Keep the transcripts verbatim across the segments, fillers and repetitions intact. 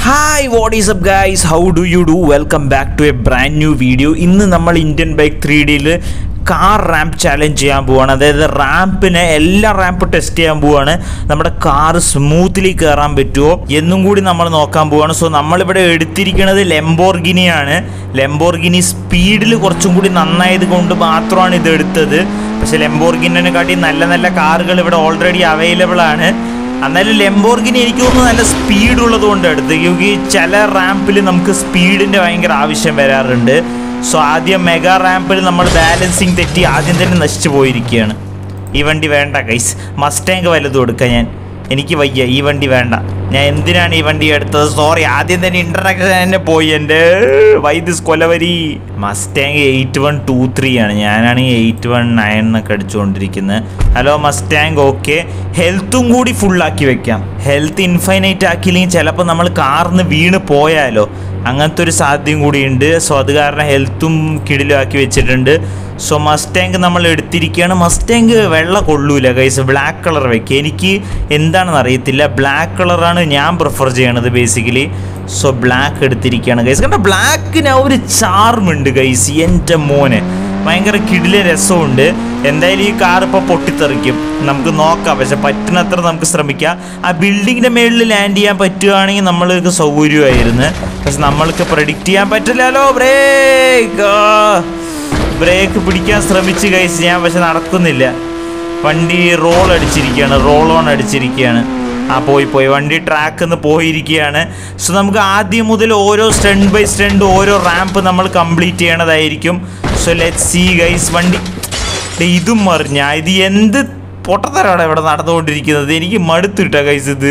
Hi, what is up guys? How do you do? Welcome back to a brand new video. ഇന്ന് നമ്മൾ Indian bike three ഡിയിൽ car ramp challenge ചെയ്യാൻ പോവാണ്. അതായത് റാമ്പിനെ എല്ലാ ramp test ചെയ്യാൻ പോവാണ്. നമ്മുടെ കാർ സ്മൂത്ത്ലി കയറാൻ പറ്റുമോ എന്നും കൂടി നമ്മൾ നോക്കാൻ പോവാണ്. സോ നമ്മളിവിടെ എടുത്തിരിക്കുന്നത് ലെംബോർഗിനിയാണ്. ലെംബോർഗിനി സ്പീഡിൽ കുറച്ചും കൂടി നന്നായത് കൊണ്ട് മാത്രമാണ് ഇത് എടുത്തത്. പക്ഷേ ലെംബോർഗിനെ കാട്ടി നല്ല നല്ല കാറുകൾ ഇവിടെ ഓൾറെഡി അവൈലബിൾ ആണ്. എന്നാലും ലെംബോർഗിനി എനിക്ക് തോന്നുന്നു നല്ല സ്പീഡ് ഉള്ളത് കൊണ്ട് എടുത്ത്. ഈ ചില റാമ്പിൽ നമുക്ക് സ്പീഡിൻ്റെ ഭയങ്കര ആവശ്യം വരാറുണ്ട്. സോ ആദ്യം മെഗാ റാമ്പിൽ നമ്മൾ ബാലൻസിങ് തെറ്റി ആദ്യം തന്നെ നശിച്ചു പോയിരിക്കുകയാണ്. ഈ വണ്ടി വേണ്ട ഗൈസ്, മസ്റ്റാങ് വല്ലതും എടുക്കാം. ഞാൻ എനിക്ക് വയ്യ, ഈ വണ്ടി വേണ്ട. ഞാൻ എന്തിനാണ് ഈ വണ്ടി എടുത്തത്? സോറി, ആദ്യം തന്നെ ഇൻട്രഡക്ഷൻ തന്നെ പോയി എൻ്റെ why this Kolaveri. Mustang eight one two three ആണ്, ഞാനാണെങ്കിൽ എയ്റ്റ് വൺ നയൻ എന്നൊക്കെ അടിച്ചുകൊണ്ടിരിക്കുന്നത്. Hello Mustang, okay. ഹെൽത്തും കൂടി ഫുള്ളാക്കി വെക്കാം. ഹെൽത്ത് ഇൻഫൈനൈറ്റ് ആക്കിയില്ലെങ്കിൽ ചിലപ്പോൾ നമ്മൾ കാറിന്ന് വീണ് പോയാലോ, അങ്ങനത്തെ ഒരു സാധ്യതയും കൂടിയുണ്ട്. സോ അത് കാരണം ഹെൽത്തും കിടിലാക്കി വെച്ചിട്ടുണ്ട്. സോ മസ്റ്റാങ് നമ്മൾ എടുത്തിരിക്കുകയാണ്. മസ്റ്റാങ് വെള്ള കൊള്ളൂല ഗൈസ്, ബ്ലാക്ക് കളർ വെക്കുക. എനിക്ക് എന്താണെന്ന് അറിയത്തില്ല, ബ്ലാക്ക് കളറാണ് ഞാൻ പ്രിഫർ ചെയ്യണത് ബേസിക്കലി. സോ ബ്ലാക്ക് എടുത്തിരിക്കുകയാണ് ഗൈസ്. കാരണം ബ്ലാക്കിന് ആ ഒരു ചാർമുണ്ട് ഗൈസ്, എൻ്റെ മോനെ ഭയങ്കര കിടില രസമുണ്ട്. എന്തായാലും ഈ കാർ ഇപ്പോൾ പൊട്ടിത്തെറിക്കും, നമുക്ക് നോക്കാം. പക്ഷെ പറ്റുന്നത്ര നമുക്ക് ശ്രമിക്കാം. ആ ബിൽഡിങ്ങിൻ്റെ മേളിൽ ലാൻഡ് ചെയ്യാൻ പറ്റുകയാണെങ്കിൽ നമ്മൾക്ക് സൗകര്യമായിരുന്നു. പക്ഷെ നമ്മൾക്ക് പ്രെഡിക്റ്റ് ചെയ്യാൻ പറ്റില്ലല്ലോ. ബ്രേക്ക് ബ്രേക്ക് പിടിക്കാൻ ശ്രമിച്ച് ഗൈസ് ഞാൻ, പക്ഷെ നടക്കുന്നില്ല. വണ്ടി റോൾ അടിച്ചിരിക്കുകയാണ്, റോൾ ഓൺ അടിച്ചിരിക്കുകയാണ്. ആ പോയി പോയി വണ്ടി ട്രാക്കിൽ നിന്ന് പോയിരിക്കുകയാണ്. സോ നമുക്ക് ആദ്യം മുതൽ ഓരോ സ്റ്റണ്ട് ബൈ സ്റ്റണ്ട് ഓരോ റാമ്പ് നമ്മൾ കംപ്ലീറ്റ് ചെയ്യണതായിരിക്കും. So let see guys. വണ്ടി ഇതും മറിഞ്ഞ ഇത് എന്ത് പൊട്ടത്തരാണ് ഇവിടെ നടന്നുകൊണ്ടിരിക്കുന്നത്. എനിക്ക് മടുത്തിട്ടാ ഗൈസ് ഇത്.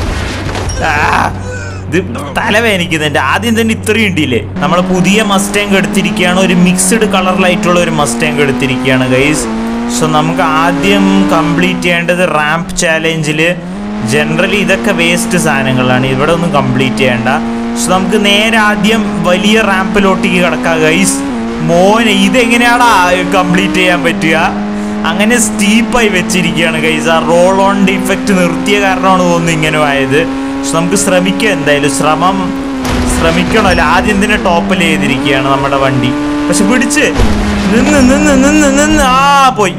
ഇത് തലവേദനിക്കുന്നുണ്ട്. ആദ്യം തന്നെ ഇത്രയും ഉണ്ടില്ലേ. നമ്മൾ പുതിയ മസ്റ്റാങ് എടുത്തിരിക്കുകയാണ്, ഒരു മിക്സ്ഡ് കളറിലായിട്ടുള്ള ഒരു മസ്റ്റാങ് എടുത്തിരിക്കുകയാണ് ഗൈസ്. സോ നമുക്ക് ആദ്യം കംപ്ലീറ്റ് ചെയ്യേണ്ടത് റാമ്പ് ചാലഞ്ചിൽ ജനറലി ഇതൊക്കെ വേസ്റ്റ് സാധനങ്ങളാണ്, ഇവിടെ ഒന്നും കംപ്ലീറ്റ് ചെയ്യേണ്ട. സോ നമുക്ക് നേരെ ആദ്യം വലിയ റാമ്പിലോട്ടേക്ക് കിടക്കാം ഗൈസ്. മോനെ ഇതെങ്ങനെയാണ് കംപ്ലീറ്റ് ചെയ്യാൻ പറ്റുക? അങ്ങനെ സ്റ്റീപ്പായി വെച്ചിരിക്കുകയാണ് ഗൈസ്. ആ റോൾ ഓൺ ഡിഫക്റ്റ് നിർത്തിയ കാരണമാണ് തോന്നുന്നു ഇങ്ങനെ ആയത്. സോ നമുക്ക് ശ്രമിക്കാം, എന്തായാലും ശ്രമം ശ്രമിക്കണമല്ലോ. ആദ്യം തന്നെ ടോപ്പിൽ ചെയ്തിരിക്കുകയാണ് നമ്മുടെ വണ്ടി. പക്ഷെ പിടിച്ച് നിന്ന് നിന്ന് നിന്ന് നിന്ന് ആ പോയി.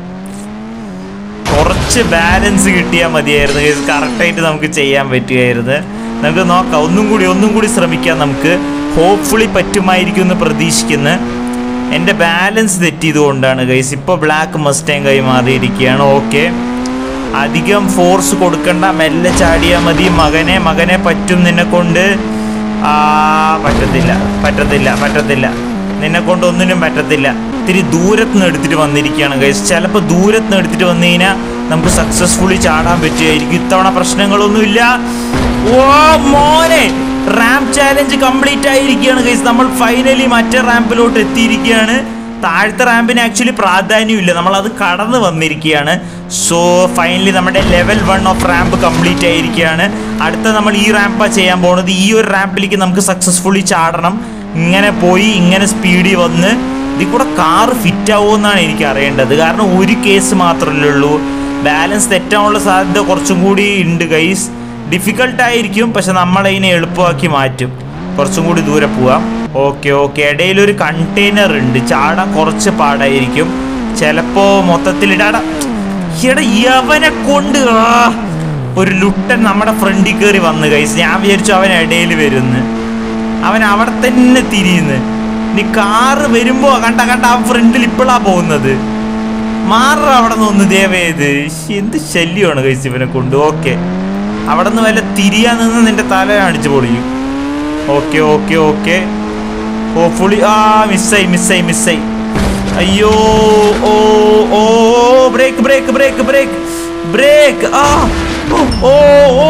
കുറച്ച് ബാലൻസ് കിട്ടിയാൽ മതിയായിരുന്നു ഗൈസ്, കറക്റ്റായിട്ട് നമുക്ക് ചെയ്യാൻ പറ്റുമായിരുന്നു. നമുക്ക് നോക്കാം, ഒന്നും കൂടി ഒന്നും കൂടി ശ്രമിക്കാം. നമുക്ക് ഹോപ്പ്ഫുള്ളി പറ്റുമായിരിക്കും എന്ന് പ്രതീക്ഷിക്കുന്നു. എൻ്റെ ബാലൻസ് തെറ്റിയതുകൊണ്ടാണ് ഗൈസ്. ഇപ്പോൾ ബ്ലാക്ക് മസ്റ്റാങ് ആയി മാറിയിരിക്കുകയാണ്. ഓക്കെ, അധികം ഫോഴ്സ് കൊടുക്കണ്ട, മെല്ലെ ചാടിയാൽ മതി. മകനെ മകനെ പറ്റും നിന്നെ കൊണ്ട്. ആ പറ്റത്തില്ല പറ്റത്തില്ല പറ്റത്തില്ല നിന്നെ കൊണ്ട് ഒന്നിനും പറ്റത്തില്ല. ഇത്തിരി ദൂരത്ത് നിന്ന് എടുത്തിട്ട് വന്നിരിക്കുകയാണ് ഗൈസ്. ചിലപ്പോൾ ദൂരത്ത് നിന്ന് എടുത്തിട്ട് വന്നു കഴിഞ്ഞാൽ നമുക്ക് സക്സസ്ഫുള്ളി ചാടാൻ പറ്റുമായിരിക്കും. ഇത്തവണ പ്രശ്നങ്ങളൊന്നുമില്ല. ഓ മോനെ, റാമ്പ് ചാലഞ്ച് കംപ്ലീറ്റ് ആയിരിക്കുകയാണ് ഗൈസ്. നമ്മൾ ഫൈനലി മറ്റേ റാമ്പിലോട്ട് എത്തിയിരിക്കുകയാണ്. താഴത്തെ റാമ്പിന് ആക്ച്വലി പ്രാധാന്യമില്ല, നമ്മളത് കടന്ന് വന്നിരിക്കുകയാണ്. സോ ഫൈനലി നമ്മുടെ level one of ramp complete ആയിരിക്കുകയാണ്. അടുത്ത നമ്മൾ ഈ റാമ്പാണ് ചെയ്യാൻ പോകുന്നത്. ഈ ഒരു റാമ്പിലേക്ക് നമുക്ക് സക്സസ്ഫുള്ളി ചാടണം. ഇങ്ങനെ പോയി ഇങ്ങനെ സ്പീഡിൽ വന്ന് ഇതിൽ കൂടെ കാറ് ഫിറ്റ് ആവുമെന്നാണ് എനിക്ക് അറിയേണ്ടത്. കാരണം ഒരു കേസ് മാത്രമല്ലേ ഉള്ളൂ, ബാലൻസ് തെറ്റാനുള്ള സാധ്യത കുറച്ചും കൂടി ഉണ്ട് ഗൈസ്. ഡിഫിക്കൽട്ടായിരിക്കും, പക്ഷെ നമ്മളതിനെ എളുപ്പമാക്കി മാറ്റും. കുറച്ചും കൂടി ദൂരെ പോവാം. ഓക്കെ ഓക്കെ, ഇടയിലൊരു കണ്ടെയ്നർ ഉണ്ട്, ചാടാൻ കുറച്ച് പാടായിരിക്കും. ചിലപ്പോൾ മൊത്തത്തിലിടാട ഇവിടെ യവനെ കൊണ്ട് ഒരു ലുട്ടൻ നമ്മുടെ ഫ്രണ്ടിൽ കയറി വന്ന് ഗൈസ്. ഞാൻ വിചാരിച്ചു അവൻ ഇടയിൽ വരുന്നു, അവൻ അവിടെ തന്നെ തിരിയുന്നു. നീ കാറ് വരുമ്പോൾ കണ്ട കണ്ട അവൻ ഫ്രണ്ടിൽ ഇപ്പോഴാണ് പോകുന്നത്. മാറ അവിടെ നിന്ന് ഒന്ന് ദേവേത്. എന്ത് ശല്യമാണ് ഗൈസ് ഇവനെ കൊണ്ട്. ഓക്കെ, അവിടെ നിന്ന് വല്ല തിരിയാൻ നിന്ന് നിന്റെ തല അടിച്ചു പൊളിയും. ഓക്കെ ഓക്കെ ഓക്കെ, ഹോപ്പ്ഫുള്ളി ആ മിസ്സായി മിസ്സായി മിസ്സായി. അയ്യോ ഓ ഓ break break break break break ആ ഓ ഓ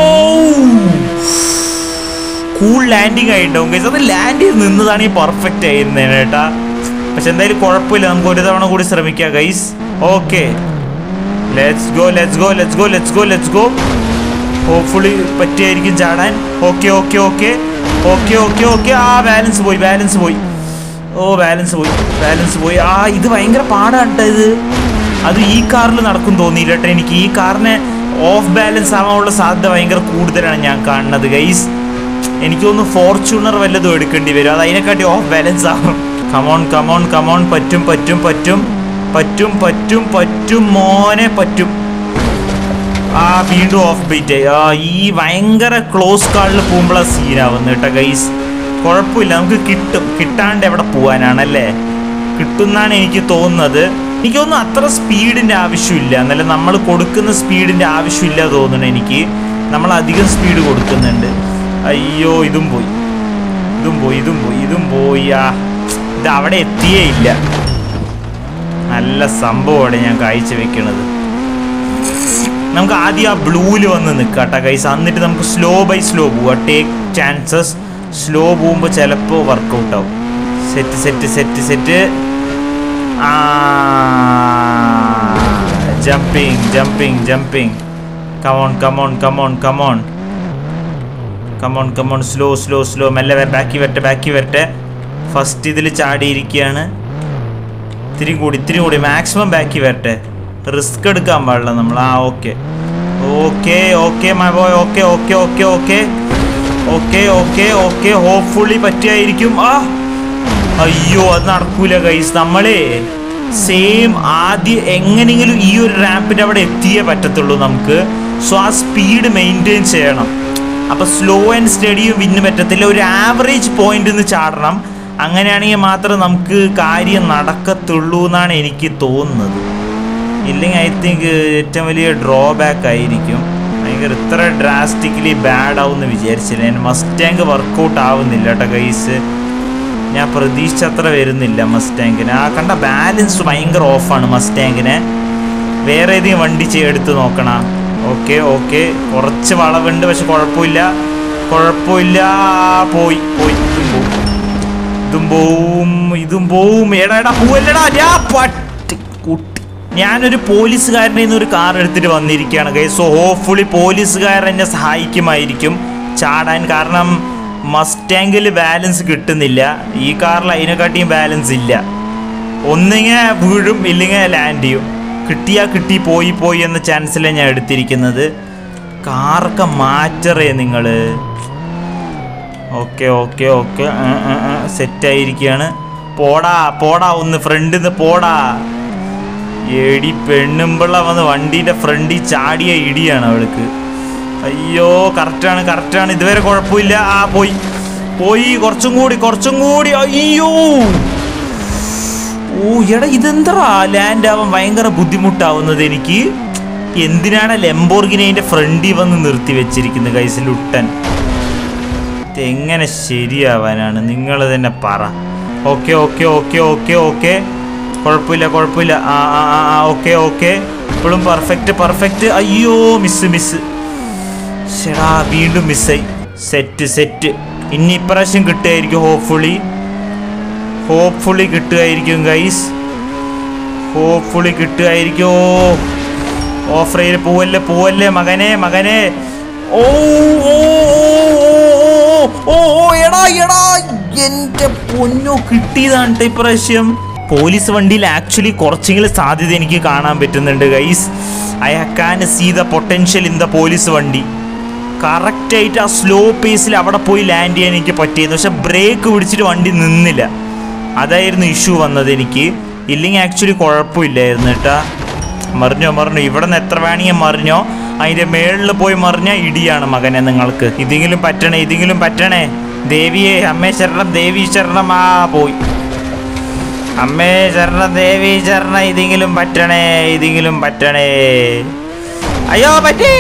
കൂൾ ലാൻഡിങ് ആയിട്ടുണ്ടാവും ഗൈസ്. അത് ലാൻഡ് ചെയ്ത് നിന്നതാണെങ്കിൽ പെർഫെക്റ്റ് ആയിരുന്നേനെ കേട്ടാ. പക്ഷെ എന്തായാലും കുഴപ്പമില്ല, നമുക്ക് ഒരു തവണ കൂടി ശ്രമിക്കാം guys. Okay, let's go let's go let's go let's go let's go. Hopefully പറ്റിയായിരിക്കും ചാടാൻ. Okay okay okay okay okay okay ആ ബാലൻസ് പോയി ബാലൻസ് പോയി ഓ ബാലൻസ് പോയി ബാലൻസ് പോയി ആ ഇത് ഭയങ്കര പാടാണ് കേട്ടോ ഇത്. അത് ഈ കാറിൽ നടക്കും തോന്നിയില്ല കേട്ടോ എനിക്ക്. ഈ കാറിനെ ഓഫ് ബാലൻസ് ആവാനുള്ള സാധ്യത ഭയങ്കര കൂടുതലാണ് ഞാൻ കാണുന്നത് ഗൈസ്. എനിക്കൊന്ന് ഫോർച്യൂണർ വല്ലതും എടുക്കേണ്ടി വരും. അത് അതിനെക്കാട്ടി ഓഫ് ബാലൻസ് ആകും. Come on come on come on. പറ്റും പറ്റും പറ്റും പറ്റും പറ്റും പറ്റും മോനെ പറ്റും. ആ വീണ്ടും ഓഫ് ബീറ്റ്. ആ ഈ ഭയങ്കര ക്ലോസ് കാളിൽ പോകുമ്പോഴാണ് സീനാവുന്നത് കേട്ടോ ഗൈസ്. കുഴപ്പമില്ല, നമുക്ക് കിട്ടും. കിട്ടാണ്ട് എവിടെ പോകാനാണല്ലേ? കിട്ടുമെന്നാണ് എനിക്ക് തോന്നുന്നത്. എനിക്ക് തോന്നുന്നു അത്ര സ്പീഡിൻ്റെ ആവശ്യമില്ല. എന്നാലും നമ്മൾ കൊടുക്കുന്ന സ്പീഡിൻ്റെ ആവശ്യമില്ല തോന്നുന്നു എനിക്ക്. നമ്മൾ അധികം സ്പീഡ് കൊടുക്കുന്നുണ്ട്. അയ്യോ ഇതും പോയി, ഇതും പോയി, ഇതും പോയി, ഇതും പോയി. ആ ഇത് അവിടെ എത്തിയേ ഇല്ല. നല്ല സംഭവമാണ് ഞാൻ കാഴ്ച വെക്കണത്. നമുക്ക് ആദ്യം ആ ബ്ലൂവിൽ വന്ന് നിൽക്കാട്ടോ ഗൈസ്. എന്നിട്ട് നമുക്ക് സ്ലോ ബൈ സ്ലോ പോവുക. Take chances. സ്ലോ പോകുമ്പോൾ ചിലപ്പോൾ വർക്കൗട്ട് ആവും. Set set set set. ആ jumping jumping jumping. Come on come on come on come on come on come on. Slow slow slow. മെല്ലെ ബാക്കി വരട്ടെ, ബാക്കി വരട്ടെ. ഫസ്റ്റ് ഇതിൽ ചാടിയിരിക്കുകയാണ്. ഇത്തിരി കൂടി, ഇത്തിരി കൂടി, മാക്സിമം ബാക്കി വരട്ടെ. റിസ്ക് എടുക്കാൻ പാടില്ല നമ്മൾ. ആ okay okay okay my boy. Okay okay okay okay okay okay okay. Hopefully പറ്റിയായിരിക്കും. ആ അയ്യോ അത് നടക്കൂല ഗൈസ്. നമ്മളെ സെയിം ആദ്യം എങ്ങനെയെങ്കിലും ഈ ഒരു റാമ്പിൻ്റെ അവിടെ എത്തിയേ പറ്റത്തുള്ളൂ നമുക്ക്. സോ ആ സ്പീഡ് മെയിൻറ്റെയിൻ ചെയ്യണം. അപ്പോൾ സ്ലോ ആൻഡ് സ്റ്റഡിയും വിന്ന് പറ്റത്തില്ല. ഒരു ആവറേജ് പോയിന്റ് നിന്ന് ചാടണം. അങ്ങനെയാണെങ്കിൽ മാത്രമേ നമുക്ക് കാര്യം നടക്കത്തുള്ളൂ എന്നാണ് എനിക്ക് തോന്നുന്നത്. ഇല്ലെങ്കിൽ ഐ തിങ്ക് ഏറ്റവും വലിയ ഡ്രോബാക്ക് ആയിരിക്കും. ഭയങ്കര ഇത്ര ഡ്രാസ്റ്റിക്കലി ബാഡ് ആവുമെന്ന് വിചാരിച്ചില്ല ഞാൻ. മസ്റ്റാങ്ക് വർക്കൗട്ട് ആവുന്നില്ല കേട്ടോ ഗൈസ്. ഞാൻ പ്രതീക്ഷിച്ചത്ര വരുന്നില്ല മസ്റ്റാങ്കിന്. ആ കണ്ട ബാലൻസ് ഭയങ്കര ഓഫാണ് മസ്റ്റാങ്കിന്. വേറെ ഏതെങ്കിലും വണ്ടി എടുത്ത് നോക്കണം. Okay okay. കുറച്ച് വളവുണ്ട്, പക്ഷെ കുഴപ്പമില്ല, കുഴപ്പമില്ല. പോയി പോയി. ഇതും പോവും, ഇതും പോവും. എടാ എടാ പോവല്ലടാ. ഞാൻ പട്ടി കുട്ടി. ഞാനൊരു പോലീസുകാരനിൽ നിന്ന് ഒരു കാർ എടുത്തിട്ട് വന്നിരിക്കുകയാണ് ഗൈസ്. സോ ഹോപ്പ്ഫുള്ളി പോലീസുകാരൻ എന്നെ സഹായിക്കുമായിരിക്കും ചാടാൻ. കാരണം മസ്റ്റാങ്കിൽ ബാലൻസ് കിട്ടുന്നില്ല. ഈ കാറിൽ അതിനെക്കാട്ടിയും ബാലൻസ് ഇല്ല. ഒന്നിങ്ങനെ വീഴും, ഇല്ലെങ്കിൽ ലാൻഡ് ചെയ്യും. കിട്ടിയാൽ കിട്ടി, പോയി പോയി എന്ന ചാൻസിലാണ് ഞാൻ എടുത്തിരിക്കുന്നത്. കാറൊക്കെ മാറ്ററേ നിങ്ങൾ. Okay okay okay. സെറ്റായിരിക്കുകയാണ്. പോടാ പോടാ, ഒന്ന് ഫ്രണ്ടിൽ നിന്ന് പോടാ. എടി പെണ്ണുമ്പിള്ള വന്ന് വണ്ടീൻ്റെ ഫ്രണ്ടിൽ ചാടിയ ഇടിയാണ് അവൾക്ക്. അയ്യോ കറക്റ്റാണ് കറക്റ്റാണ്. ഇതുവരെ കുഴപ്പമില്ല. ആ പോയി പോയി. കുറച്ചും കൂടി കുറച്ചും കൂടി. അയ്യോ ഓ എടാ ഇതെന്താ ലാൻഡ് ആവാൻ ഭയങ്കര ബുദ്ധിമുട്ടാവുന്നത് എനിക്ക്. എന്തിനാണ് ലെംബോർഗിനി അതിൻ്റെ ഫ്രണ്ടിൽ വന്ന് നിർത്തി വെച്ചിരിക്കുന്നത് ഗൈസ്? ലുട്ടൻ ഇതെങ്ങനെ ശരിയാവാനാണ്? നിങ്ങൾ തന്നെ പറ. Okay okay okay okay okay. കുഴപ്പമില്ല കുഴപ്പമില്ല. ആ ആ ആ ഓക്കെ ഓക്കെ. ഇപ്പോഴും പെർഫെക്റ്റ് പെർഫെക്റ്റ്. അയ്യോ മിസ് മിസ്. ശരാ വീണ്ടും മിസ്സായി. Set set. ഇനി ഇപ്രാവശ്യം കിട്ടുമായിരിക്കും. ഹോപ്പ്ഫുള്ളി ഹോപ്പ്ഫുള്ളി കിട്ടുമായിരിക്കും ഗൈസ്. ഹോപ്പ്ഫുള്ളി കിട്ടുമായിരിക്കും. ഓഫ് റെയിൽ പോവല്ലേ പോവല്ലേ മകനെ മകനെ. ഓ ഓ ഓ ഓ എടാ എടാ എൻ്റെ പൊന്നോ കിട്ടിയതാണ് ഇപ്രാവശ്യം. പോലീസ് വണ്ടിയിൽ ആക്ച്വലി കുറച്ചെങ്കിലും സാധ്യത എനിക്ക് കാണാൻ പറ്റുന്നുണ്ട് guys. I can see the potential in the police വണ്ടി. കറക്റ്റായിട്ട് ആ സ്ലോ പേസിൽ അവിടെ പോയി ലാൻഡ് ചെയ്യാൻ എനിക്ക് പറ്റിയിരുന്നു. പക്ഷെ ബ്രേക്ക് പിടിച്ചിട്ട് വണ്ടി നിന്നില്ല. അതായിരുന്നു ഇഷ്യൂ വന്നത് എനിക്ക്. ഇല്ലെങ്കിൽ ആക്ച്വലി കുഴപ്പമില്ലായിരുന്നു കേട്ടാ. മറിഞ്ഞോ മറിഞ്ഞോ. ഇവിടെ നിന്ന് എത്ര വേണമെങ്കിൽ മറിഞ്ഞോ. അതിൻ്റെ മേളിൽ പോയി മറിഞ്ഞാൽ ഇടിയാണ് മകനെ നിങ്ങൾക്ക്. ഇതെങ്കിലും പറ്റണേ, ഇതെങ്കിലും പറ്റണേ. ദേവിയെ അമ്മേ ശരണം, ദേവി ശരണം. ആ പോയി. അമ്മേ ശരണം, ദേവി ശരണം. ഇതെങ്കിലും പറ്റണേ, ഇതെങ്കിലും പറ്റണേ. അയ്യോ പറ്റി.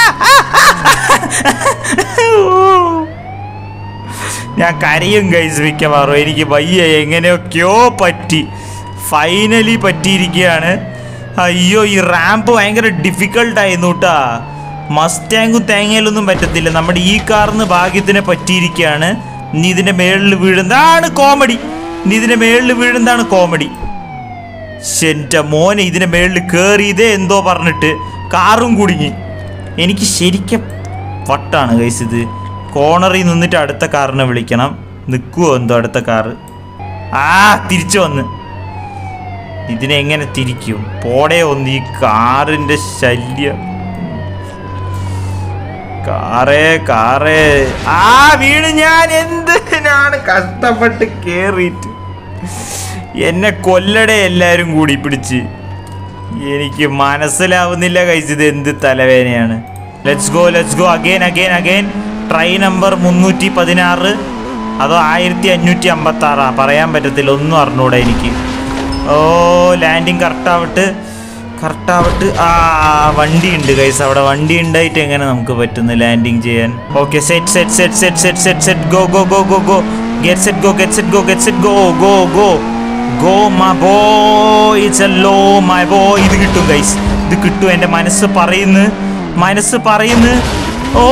ഞാൻ കരയും ഗൈസ് മിക്കവാറും. എനിക്ക് വയ്യ, എങ്ങനെയൊക്കെയോ പറ്റി. ഫൈനലി പറ്റിയിരിക്കുകയാണ്. അയ്യോ ഈ റാമ്പ് ഭയങ്കര ഡിഫിക്കൽട്ടായിരുന്നു കേട്ടാ. മസ്റ്റാങ്കും തേങ്ങയിലൊന്നും പറ്റത്തില്ല. നമ്മുടെ ഈ കാറിന് ഭാഗ്യത്തിന് പറ്റിയിരിക്കുകയാണ്. നീ ഇതിൻ്റെ മേളിൽ വീഴുന്നതാണ് കോമഡി. നീ ഇതിൻ്റെ മേളിൽ വീഴുന്നതാണ് കോമഡി. എൻ്റെ മോനെ ഇതിൻ്റെ മേളിൽ കയറിയതേ എന്തോ പറഞ്ഞിട്ട് കാറും കുടുങ്ങി. എനിക്ക് ശരിക്കും വട്ടാണ് ഗൈസ് ഇത്. കോർണറിൽ നിന്നിട്ട് അടുത്ത കാറിനെ വിളിക്കണം. നിൽക്കുമോ എന്തോ അടുത്ത കാറ്. ആ തിരിച്ചു വന്ന്. ഇതിനെങ്ങനെ തിരിക്കും? പോടേ ഒന്ന്. ഈ കാറിൻ്റെ ശല്യം. കാറേ കാറേ ആ വീണ്. ഞാൻ എന്തിനാണ് കഷ്ടപ്പെട്ട് കേറിയിട്ട്? എന്നെ കൊല്ലടേ എല്ലാരും കൂടി പിടിച്ച്. എനിക്ക് മനസ്സിലാവുന്നില്ല ഗൈസ്, ഇത് എന്ത് തലവേദനയാണ്. Let's go let's go again again again. Try number മുന്നൂറ്റി പതിനാറ് അതോ ആയിരത്തി അഞ്ഞൂറ്റി അമ്പത്തി ആറാ പറയാൻ പറ്റത്തില്ല, ഒന്നും അറിഞ്ഞൂടെ എനിക്ക്. ഓ ലാൻഡിങ് കറക്റ്റാവട്ട് കറക്റ്റാവട്ട്. ആ വണ്ടി ഉണ്ട് ഗൈസ് അവിടെ. വണ്ടി ഉണ്ടായിട്ട് എങ്ങനെ നമുക്ക് പറ്റുന്നു ലാൻഡിങ് ചെയ്യാൻ? Okay set set set set set set set go go go go go get set go get set go get set go go go go my boy it's a low my boy. ഇത് കിട്ടും guys, ഇത് കിട്ടും. എൻ്റെ മനസ്സ് പറയുന്നു മനസ്സ് പറയുന്നു ഓ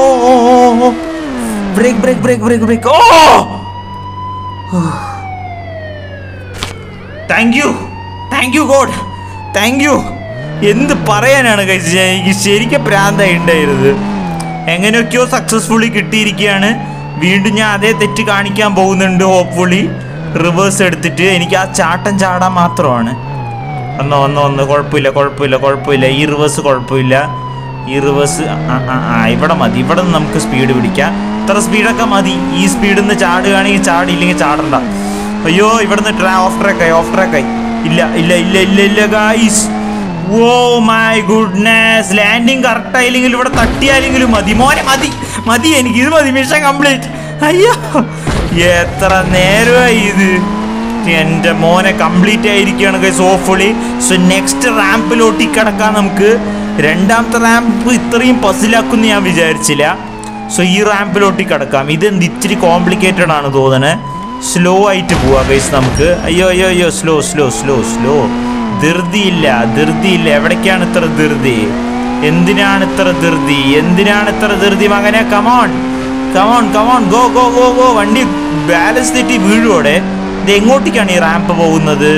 break break break break break. ഓ thank you thank you God thank you. എന്ത് പറയാനാണ് ഗൈസ്, എനിക്ക് ശരിക്കും പ്രാന്തായി ഉണ്ടായിരുന്നത്. എങ്ങനെയൊക്കെയോ സക്സസ്ഫുള്ളി കിട്ടിയിരിക്കുകയാണ്. വീണ്ടും ഞാൻ അതേ തെറ്റ് കാണിക്കാൻ പോകുന്നുണ്ട്. ഹോപ്പ്ഫുള്ളി റിവേഴ്സ് എടുത്തിട്ട് എനിക്ക് ആ ചാട്ടം ചാടാൻ മാത്രമാണ്. ഒന്നോ ഒന്നോ ഒന്ന് കുഴപ്പമില്ല കുഴപ്പമില്ല കുഴപ്പമില്ല. ഈ റിവേഴ്സ് കുഴപ്പമില്ല. ഈ റിവേഴ്സ് ആ ഇവിടെ മതി. ഇവിടെ നിന്ന് നമുക്ക് സ്പീഡ് പിടിക്കാം. ഇത്ര സ്പീഡൊക്കെ മതി. ഈ സ്പീഡിൽ നിന്ന് ചാടുകയാണെങ്കിൽ ചാടിയില്ലെങ്കിൽ ചാടണ്ട. അയ്യോ ഇവിടെ നിന്ന് ട്രാ ഓഫ് ട്രാക്കായി ഓഫ് ട്രാക്കായി. ഇല്ല ഇല്ല ഇല്ല ഇല്ല ഇല്ല guys. Oh my goodness. Landing correct ആയില്ലെങ്കിൽ ഇവിടെ തട്ടിയാലെങ്കിലും മതി മോനെ, മതി മതി എനിക്ക് ഇത് മതി. Mission complete. അയ്യോ എത്ര നേരമായി ഇത്. എൻ്റെ മോനെ കംപ്ലീറ്റ് ആയിരിക്കുകയാണ് ഗൈസ് ഹോപ്പ്ഫുള്ളി. സോ നെക്സ്റ്റ് റാമ്പിലോട്ട് കിടക്കാൻ നമുക്ക്. രണ്ടാമത്തെ റാമ്പ് ഇത്രയും പസിലാക്കുമെന്ന് ഞാൻ വിചാരിച്ചില്ല. സോ ഈ റാമ്പിലോട്ട് കിടക്കാം. ഇതെന്ത് ഇച്ചിരി കോംപ്ലിക്കേറ്റഡ് ആണ് തോന്നുന്നത്. സ്ലോ ആയിട്ട് പോവാം ഗൈസ് നമുക്ക്. അയ്യോ അയ്യോ അയ്യോ സ്ലോ സ്ലോ സ്ലോ സ്ലോ. ധൃതിയില്ല ധൃതിയില്ല. എവിടേക്കാണ് ഇത്ര ധൃതി? എന്തിനാണ് ഇത്ര ധൃതി? എന്തിനാണ് ഇത്ര ധൃതി മകനെ? Come on come on come on go go go go. വണ്ടി ബാലൻസ് തെറ്റി വീഴുവോടെ. ഇത് എങ്ങോട്ടേക്കാണ് ഈ റാമ്പ് പോകുന്നത്?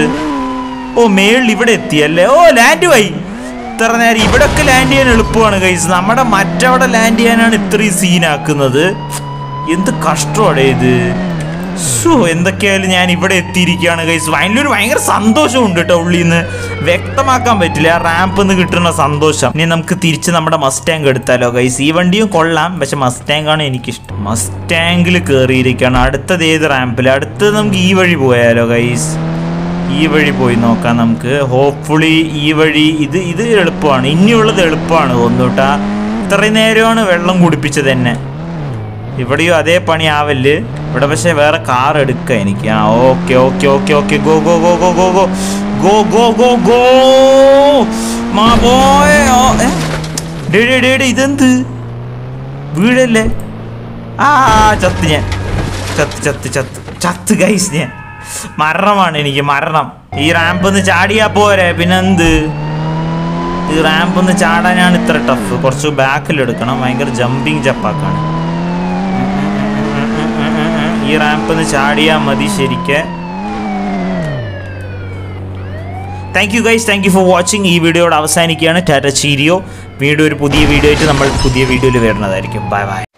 ഓ മേളിൽ ഇവിടെ എത്തിയല്ലേ. ഓ ലാൻഡ് പോയി. ഇത്ര നേരം ഇവിടെയൊക്കെ ലാൻഡ് ചെയ്യാൻ എളുപ്പമാണ് ഗൈസ്. നമ്മുടെ മറ്റവിടെ ലാൻഡ് ചെയ്യാനാണ് ഇത്രയും സീനാക്കുന്നത്. എന്ത് കഷ്ടമാണ് ഇത്. സോ എന്തൊക്കെയായാലും ഞാൻ ഇവിടെ എത്തിയിരിക്കുകയാണ് ഗൈസ്. അതിലൊരു ഭയങ്കര സന്തോഷമുണ്ട് കേട്ടോ. ഉള്ളിൽ നിന്ന് വ്യക്തമാക്കാൻ പറ്റില്ല ആ റാമ്പിൽ നിന്ന് കിട്ടുന്ന സന്തോഷം. ഇനി നമുക്ക് തിരിച്ച് നമ്മുടെ മസ്റ്റാങ് എടുത്താലോ ഗൈസ്. ഈ വണ്ടിയും കൊള്ളാം, പക്ഷെ മസ്റ്റാങ്ങാണ് എനിക്കിഷ്ടം. മസ്റ്റാങ്ങിൽ കയറിയിരിക്കുകയാണ്. അടുത്തത് ഏത് റാമ്പിൽ? അടുത്തത് നമുക്ക് ഈ വഴി പോയാലോ ഗൈസ്. ഈ വഴി പോയി നോക്കാം നമുക്ക്. ഹോപ്പ്ഫുള്ളി ഈ വഴി ഇത് ഇത് എളുപ്പമാണ്. ഇനിയുള്ളത് എളുപ്പമാണ് തോന്നുട്ടാ. ഇത്രയും നേരമാണ് വെള്ളം കുടിപ്പിച്ചത് തന്നെ. ഇവിടെയോ അതേ പണി ആവല്ല്. ഇവിടെ പക്ഷെ വേറെ കാർ എടുക്കാം എനിക്ക്. ആ okay okay okay okay go go go go go go go go go go my boy. ഡേ ഡേ ഡേ ഇതെന്ത് വീടല്ലേ? ആ ചത്ത് ഞാൻ ചത്ത് ചത്ത് ചത്ത് ചത്ത് ഗൈസ്. ഞാൻ മരണമാണ് എനിക്ക് മരണം. ഈ റാമ്പൊന്ന് ചാടിയാ പോരെ പിന്നെന്ത്? ഈ റാമ്പൊന്ന് ചാടാനാണ് ഇത്ര ടഫ്. കുറച്ച് ബാക്കിലെടുക്കണം. ഭയങ്കര ജമ്പിങ് ജപ്പാക്കാണ്. ഈ റാമ്പൊന്ന് ചാടിയാൽ മതി ശരിക്ക്. Thank you guys, thank you for watching. ഈ വീഡിയോയുടെ അവസാനിക്കുകയാണ്. ടാറ്റ ചീരിയോ. വീണ്ടും ഒരു പുതിയ വീഡിയോ ആയിട്ട് നമ്മൾ പുതിയ വീഡിയോയിൽ വരുന്നതായിരിക്കും. Bye by.